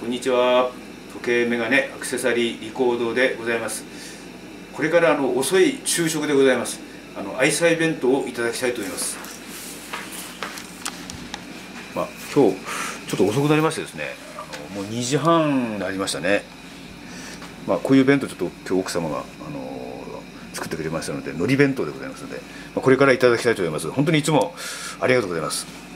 こんにちは。時計メガネアクセサリーリコードでございます。これから遅い昼食でございます。愛妻弁当をいただきたいと思います。今日ちょっと遅くなりましてですね、もう2時半になりましたね。こういう弁当ちょっと今日奥様が作ってくれましたので、海苔弁当でございますので、これからいただきたいと思います。本当にいつもありがとうございます。